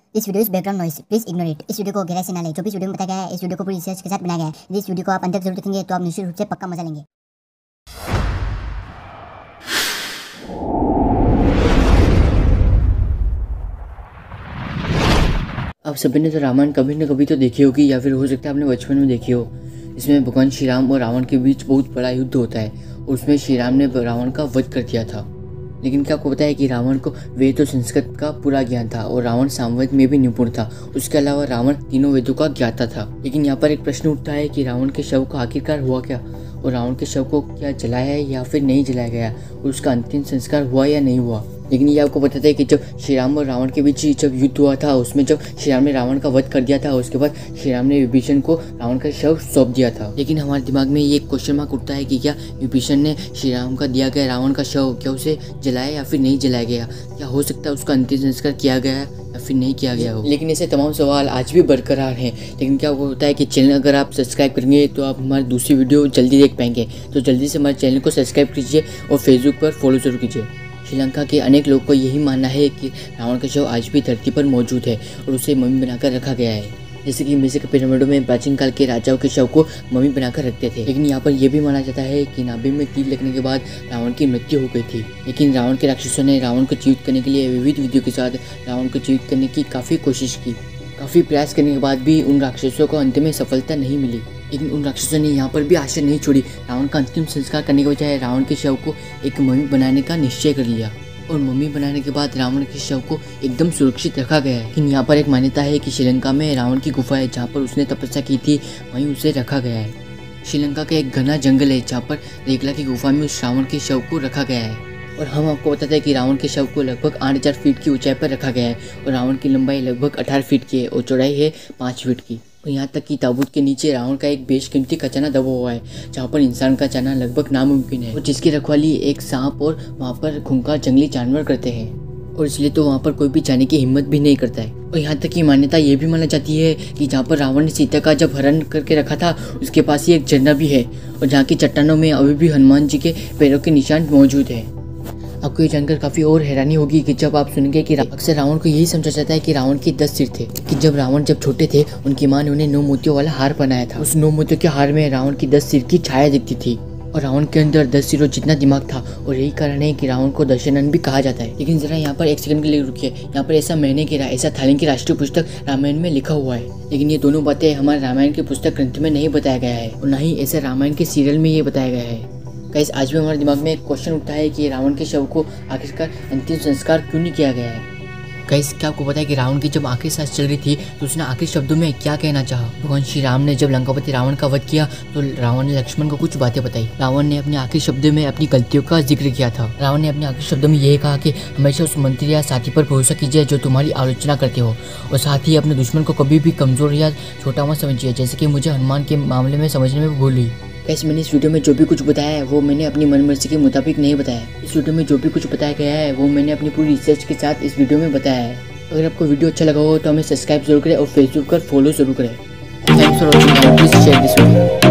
इस वीडियो इस background noise please ignore it. इस वीडियो को गहराई से ना लें। जो भी इस वीडियो में बताया गया है इस वीडियो को पूरी रिसर्च के साथ बनाया गया है। यदि इस वीडियो को आप अंत तक जरूर देखेंगे तो आप निश्चित रूप से पक्का मजा लेंगे। आप सभी ने तो रामायण कभी न कभी तो देखी होगी या फिर हो सकता है आपने बचपन में देखी हो। इसमें भगवान श्री राम और रावण के बीच बहुत बड़ा युद्ध होता है और उसमें श्री राम ने रावण का वध कर दिया था। लेकिन क्या आपको पता है कि रावण को वेद और संस्कृत का पूरा ज्ञान था और रावण सामवेद में भी निपुण था। उसके अलावा रावण तीनों वेदों का ज्ञाता था। लेकिन यहाँ पर एक प्रश्न उठता है कि रावण के शव का आखिरकार हुआ क्या, और रावण के शव को क्या जलाया है या फिर नहीं जलाया गया, और उसका अंतिम संस्कार हुआ या नहीं हुआ। लेकिन ये आपको पता है कि जब श्री राम और रावण के बीच जब युद्ध हुआ था, उसमें जब श्री राम ने रावण का वध कर दिया था, उसके बाद श्री राम ने विभीषण को रावण का शव सौंप दिया था। लेकिन हमारे दिमाग में ये क्वेश्चन मार्क उठता है कि क्या विभीषण ने श्री राम का दिया गया रावण का शव क्या उसे जलाया या फिर नहीं जलाया गया, क्या हो सकता है उसका अंतिम संस्कार किया गया या फिर नहीं किया गया हो। लेकिन ऐसे तमाम सवाल आज भी बरकरार हैं। लेकिन क्या होता है कि चैनल अगर आप सब्सक्राइब करेंगे तो आप हमारी दूसरी वीडियो जल्दी देख पाएंगे। तो जल्दी से हमारे चैनल को सब्सक्राइब कीजिए और फेसबुक पर फॉलो जरूर कीजिए। श्रीलंका के अनेक लोगों को यही मानना है कि रावण का शव आज भी धरती पर मौजूद है और उसे मम्मी बनाकर रखा गया है। जैसे कि मिस्र के पिरामिडों में प्राचीन काल के राजाओं के शव को मम्मी बनाकर रखते थे। लेकिन यहाँ पर यह भी माना जाता है कि नाभि में तीर लगने के बाद रावण की मृत्यु हो गई थी। लेकिन रावण के राक्षसों ने रावण को जीवित करने के लिए विविध विधियों के साथ रावण को जीवित करने की काफ़ी कोशिश की। काफ़ी प्रयास करने के बाद भी उन राक्षसों को अंत में सफलता नहीं मिली। लेकिन उन राक्षसों ने यहाँ पर भी आशा नहीं छोड़ी। रावण का अंतिम संस्कार करने के बजाय रावण के शव को एक मम्मी बनाने का निश्चय कर लिया और मम्मी बनाने के बाद रावण के शव को एकदम सुरक्षित रखा गया है। लेकिन यहाँ पर एक मान्यता है कि श्रीलंका में रावण की गुफा है जहाँ पर उसने तपस्या की थी, वहीं उसे रखा गया है। श्रीलंका का एक घना जंगल है जहाँ पर रेखला की गुफा में उस रावण के शव को रखा गया है। और हम आपको बताते हैं कि रावण के शव को लगभग 8000 फीट की ऊंचाई पर रखा गया है और रावण की लंबाई लगभग 18 फीट की है और चौड़ाई है 5 फीट की। और यहाँ तक कि ताबूत के नीचे रावण का एक बेशकीमती खजाना दबा हुआ है जहाँ पर इंसान का जाना लगभग नामुमकिन है और जिसकी रखवाली एक सांप और वहाँ पर खूंखार जंगली जानवर करते हैं, और इसलिए तो वहाँ पर कोई भी जाने की हिम्मत भी नहीं करता है। और यहाँ तक की मान्यता ये भी मानी जाती है कि जहाँ पर रावण ने सीता का जब हरण करके रखा था उसके पास ही एक झरना भी है और जहाँ की चट्टानों में अभी भी हनुमान जी के पैरों के निशान मौजूद है। आपको ये जानकर काफ़ी और हैरानी होगी कि जब आप सुनेंगे कि अक्सर रावण को यही समझा जाता है कि रावण के 10 सिर थे, कि जब रावण जब छोटे थे उनकी माँ ने उन्हें 9 मोतियों वाला हार पहनाया था। उस 9 मोतियों के हार में रावण की 10 सिर की छाया दिखती थी और रावण के अंदर 10 सिरों जितना दिमाग था, और यही कारण है कि रावण को दशनयन भी कहा जाता है। लेकिन जरा यहाँ पर एक सेकंड के लिए रुकिए। यहाँ पर ऐसा मैंने गिरा ऐसा थाईलैंड की राष्ट्रीय पुस्तक रामायण में लिखा हुआ है, लेकिन ये दोनों बातें हमारे रामायण के पुस्तक ग्रंथ में नहीं बताया गया है और न ही ऐसे रामायण के सीरियल में ये बताया गया है। गाइस, आज भी हमारे दिमाग में एक क्वेश्चन उठता है कि रावण के शव को आखिरकार अंतिम संस्कार क्यों नहीं किया गया है। गाइस, क्या आपको पता है कि रावण की जब आखिरी सांस चल रही थी तो उसने आखिरी शब्दों में क्या कहना चाहा। भगवान श्री राम ने जब लंकापति रावण का वध किया तो रावण ने लक्ष्मण को कुछ बातें बताई। रावण ने अपने आखिरी शब्दों में अपनी गलतियों का जिक्र किया था। रावण ने अपने आखिरी शब्दों में यह कहा कि हमेशा उस मंत्री या साथी पर भरोसा कीजिए जो तुम्हारी आलोचना करते हो, और साथ ही अपने दुश्मन को कभी भी कमजोर या छोटा मत समझिए, जैसे कि मुझे हनुमान के मामले में समझने में भूल हुई। कैसे मैंने इस वीडियो में जो भी कुछ बताया है वो मैंने अपनी मनमर्जी के मुताबिक नहीं बताया। इस वीडियो में जो भी कुछ बताया गया है वो मैंने अपनी पूरी रिसर्च के साथ इस वीडियो में बताया है। अगर आपको वीडियो अच्छा लगा हो तो हमें सब्सक्राइब जरूर करें और फेसबुक पर फॉलो जरूर करें। Thanks for watching, please share this video.